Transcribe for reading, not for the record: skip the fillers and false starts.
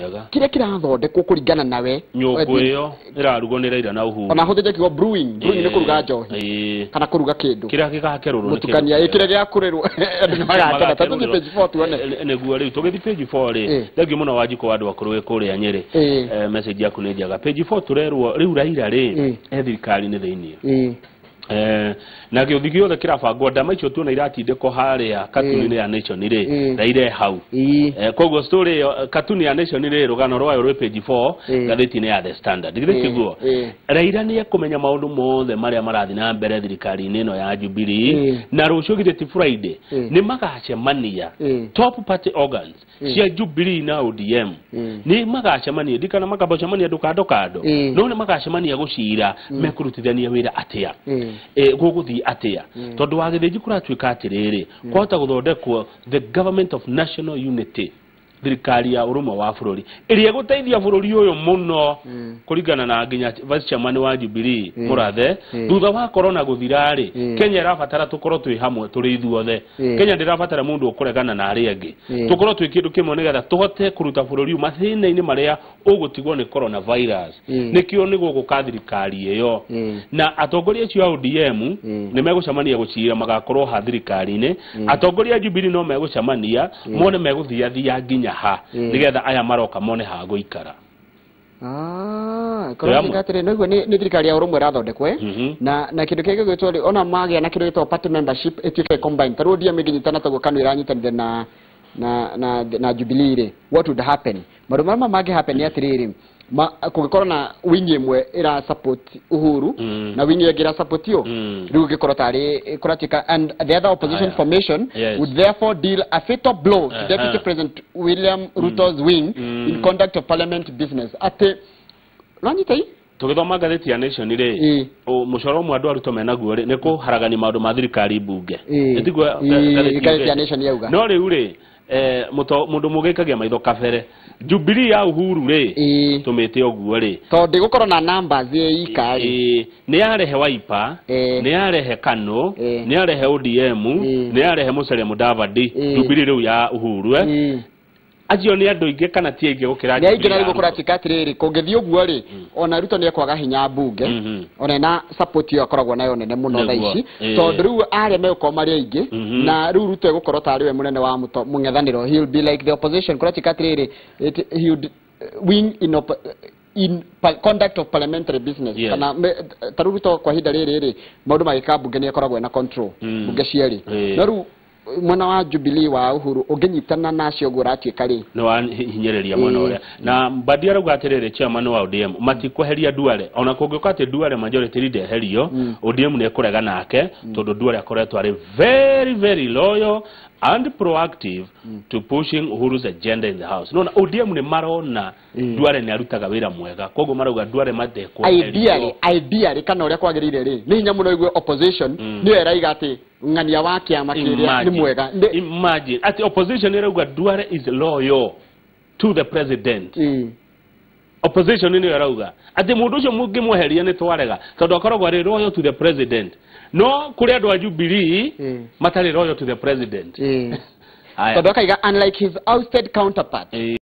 kire kirathondekwo kuringana nawe nyũngũ ĩyo ĩrarugwo nĩ Raila na Uhuru ona hũthĩte kiugo brewing nĩ kũruga njohi kana kũruga kĩndũ kĩrĩa gĩgakerũrwo mũtukania kĩrĩa gĩakurĩrwo andũ nĩ magakena tondũ nĩ page 4 tuone nĩguo rĩu tũgĩthi page 4 rĩ thengiũ mũno Wanjikũ wa andũ akũrũ kũrĩa Nyĩrĩ message yaku nĩ njega page 4 tũrerwo rĩu Raila rĩ thirikari-inĩ thĩinĩ na gĩũthi gĩothe kĩrabangwo ndama icio tuona iratindĩkwo harĩa katuni-inĩ ya Nation rĩ Raila hau koguo story ĩyo katuni ya Nation rĩ rũgano rwayo rwĩ page 4 ngathĩti-inĩ ya The Standard gĩtiguo Raila nĩ ekũmenya maũndũ mothe marĩa marathiĩ na mbere thirikari-inĩ ĩno ya Jubilee na rũciũ githĩti Friday nĩ magacemania top party organs cia Jubilee na ODM nĩ magacemania ndikana makabocemania ndukando no nĩ magacemania gũcira mekurutithania wĩra atĩa gũgũthiĩ atĩa tondũ wagĩthĩnji kũratuĩka atĩrĩrĩ kwahota gũthondekwo the government of national unity thirikari ya ũrũmwe wa bũrũri ĩrĩa gũteithia bũrũri ũyũ mũno kũringana na nginya vice chairman wa Jubilee Mũrathe thutha wa corona gũthirarĩ Kenya ĩrabatara tũkorwo twĩ hamwe tũrĩ ithuothe Kenya ndĩrabatara mũndũ ũkũregana na arĩa angĩ tũkorwo twĩ kĩndũ kĩmwe nĩgetha tũhote kũruta bũrũri mathĩna-inĩ marĩa ũgũtigwo nĩ coronavirus nĩkĩo nĩ gũgũka thirikari ĩyo na atongoria acio a ODM nĩ megũcemania gũcira magakorwo ha thirikari-inĩ atongoria a Jubilee no megũcemania mone megũthiathia nginya ha nigetha aya maroka mone ha gũikara nĩguo nĩ thirikari ya ũrũmwe ĩrathondekwo na kĩndũ kĩngĩ gwĩtwo ona magĩa na kĩndũ gĩtagwo party membership ĩtuĩke combined tarũ ODM ĩngĩnyitana taguo KANU ĩranyitanire na Jubilee rĩ what would happen maũndũ marĩa mangĩ happen nĩ atĩrĩrĩ kũngĩkorwo na wing ĩmwe ĩra support Uhuru na wing ĩngĩ ĩra support yo rĩu gĩkorwo tarĩ kũratika and the other opposition formation would therefore deal a fatal blow to Deputy President William Ruto's wing in conduct of parliament business atĩ ranyitei tũgĩthoma ngathĩti ya Nation rĩ mũcoro ũmwe andũ arutwo menaguo rĩ nĩ kũharagania maũndũ ma thirikari mbunge nĩtiguo ngathĩti ya Nation yauga no rĩu rĩ mũndũ mũgĩkagia maitho kabere Jubilee ya Uhuru rĩ tumĩte ũguo rĩ tondũ gũkorwo na numbers ikari nĩ yarehe Wiper nĩ yarehe KANU nĩ yarehe ODM nĩ yarehe Musalia Mudavadi Jubilee rĩu ya Uhuru acio nĩ andũ ingĩ kana ti ingĩ gũkĩra nĩ ingĩ na rĩu kũratika atĩrĩrĩ kũngĩthiĩ ũguo rĩ ona Ruto nĩ ekwaga hinya mbunge ona na support yo akoragwo nayo nene mũno thaa ici tondũ rĩu arĩa megũkorwo marĩ aingĩ na rĩu Ruto egũkorwo tarĩ we mũnene wa mũng'ethanĩro he'll be like the opposition kũratika atĩrĩrĩ he would win in conduct of parliamentary business kana tarũ Ruto kwa hinda rĩrĩ maũndũ magĩka mbunge nĩ akoragwo na control mbunge ciarĩ no rĩu mwana wa Jubilee wa Uhuru ũngĩnyitana nacio gũratuĩka rĩ no hinyĩrĩria mwana ũrĩa na Mbadi arauga atĩrĩrĩ chairman wa ODM matikweheria Duale ona kũngĩũka atĩ Duale majority leader eherio ODM nĩ ekũrega nake tondũ Duale akoretwo arĩ very very loyal and proactive to pushing Uhuru's agenda in the house no na ODM nĩ marona Duale nĩ arutaga wĩra mwega koguo marauga Duale matekweherio ideally kana ũrĩa kwagĩrĩire rĩ nĩ hinya mũno igue opposition nĩ eraiga atĩ ng'ania wa kĩama kĩrĩa nĩ mwega imagine at opposition irauga Duale is loyal to the president opposition nĩ arauga atĩ mũndũ ũcio mũngĩmweheria nĩ twarega tondũ akoragwo arĩ loyal to the president no kũrĩ andũ a Jubilee matarĩ loyal to the president tondũ akaiga unlike his ousted counterpart